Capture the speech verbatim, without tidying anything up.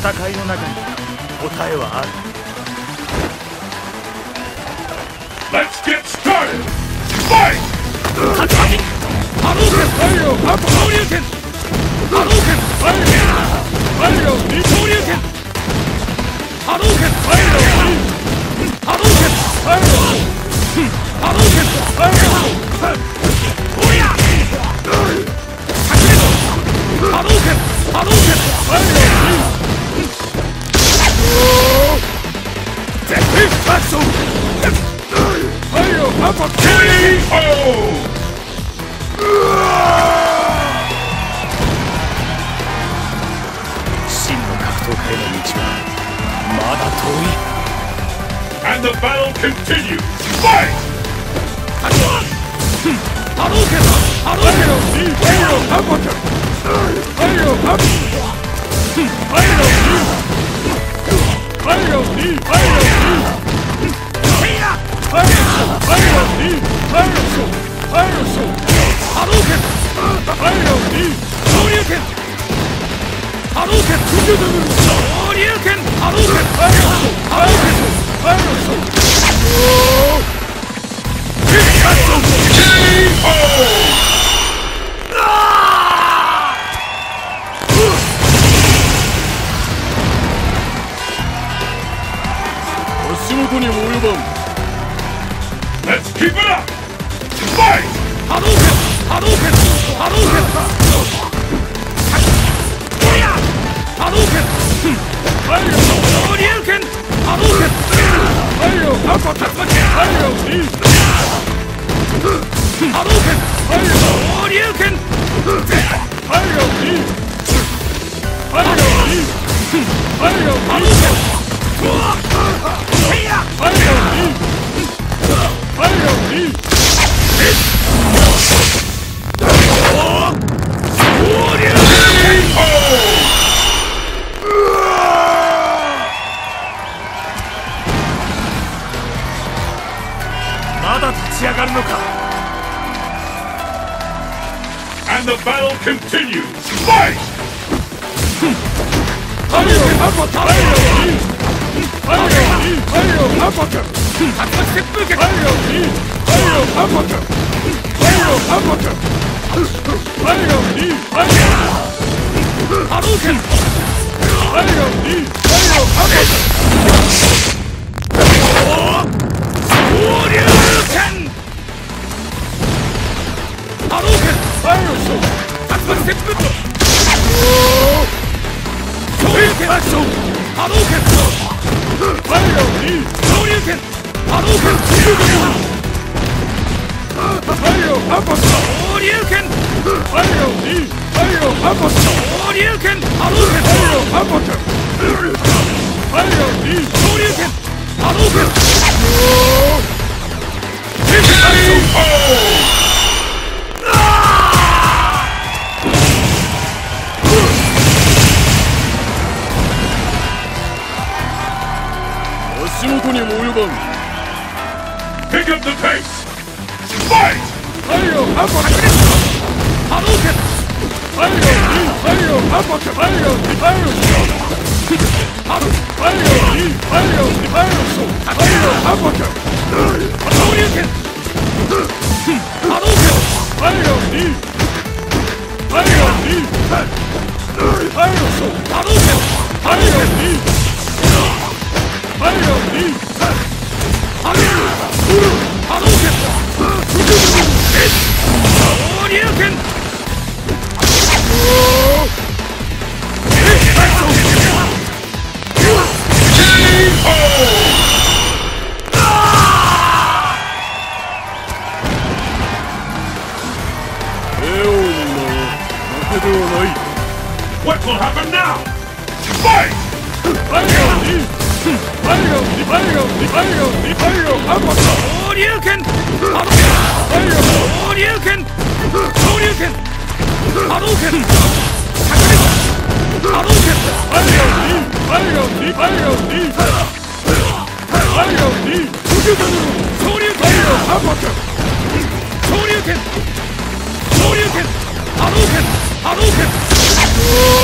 戦いの中に答えはある。 Let's get started! Fight! 竜巻波動拳ファイオー昇竜拳波動拳ファイオーファイオー昇竜拳波動拳ファイオー波動拳ファイオー波動拳ファイオーおや隠れろ波動拳波動拳ファイオー絶対アクションファイオーアパケー真の格闘家への道はまだ遠い。 And the battle continues! Fight! 波動拳波動拳ファイオーアパケーファイオーアパケーファイオーファイオーファイオーファイオーファイオーファイオーファイオーファイオーファイオー波動拳ファイオー昇竜拳波動拳昇竜拳波動拳ファイオー波動拳ファイオーケーオー足元にも及ばん。 Let's keep it up! Fight! 波動拳波動拳波動拳波動拳ファイオー昇竜拳波動拳ファイオーアパ竜巻ファイオー波動拳ファイオー昇竜拳ファイオーファイオーファイオー波動拳ファイオー ファイオーにまだ立ち上がるのか。 And the battle continues! Fight! ファイオーアパタファイオーにファイオーにファイオーアパタ 竜巻旋風拳ファイオーにファイオーアパタファイオーアパタファイオーにファイオー波動拳ファイオーにファイオーアパタ昇竜拳波動拳ファイオー竜巻旋風昇竜拳アクション波動拳ファイオーに昇竜拳波動拳ファイオーアパ昇竜拳ファイオーにファイオーアパ昇竜拳波動拳ファイオーアパファイオーに昇竜拳波動拳足元にも及ばん。 Pick up the pace! Fight! ファイオーアパ波動拳ファイオーにファイオーアパファイオーにファイオー波動ファイオーにファイオーにファイオーファイオーアパ昇竜拳波動拳ファイオーにファイオーにファイオー波動拳ファイオーにファイオーに波動波動拳昇竜拳 What will happen now? Fight! ファイオーにファイオーにファイオーにファイオーにファイオーアパ昇竜拳波動拳ファイオー昇竜拳昇竜拳波動拳隠れろ波動拳ファイオーにファイオーにファイオーにファイオーに昇竜拳ファイオーアパ昇竜拳昇竜拳波動拳波動拳